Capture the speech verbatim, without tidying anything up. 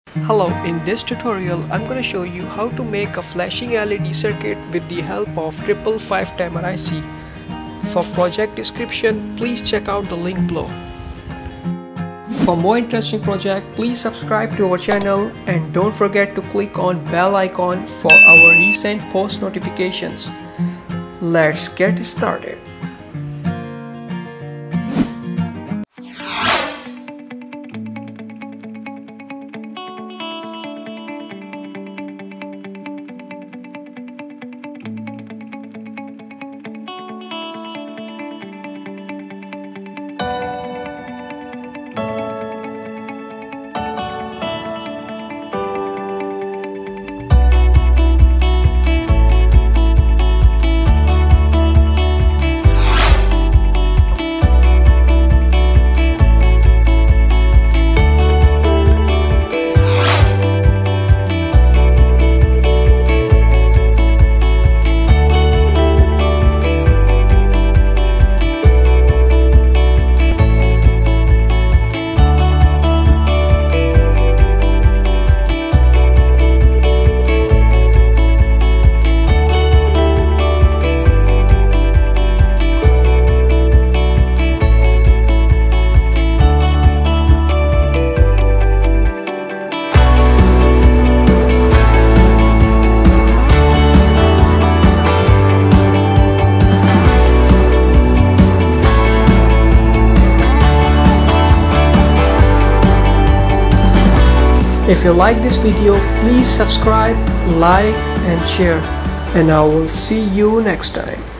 Hello, in this tutorial I'm going to show you how to make a flashing L E D circuit with the help of triple five timer I C. For project description, please check out the link below. For more interesting project, please subscribe to our channel and don't forget to click on bell icon for our recent post notifications. Let's get started. If you like this video, please subscribe, like and share, and I will see you next time.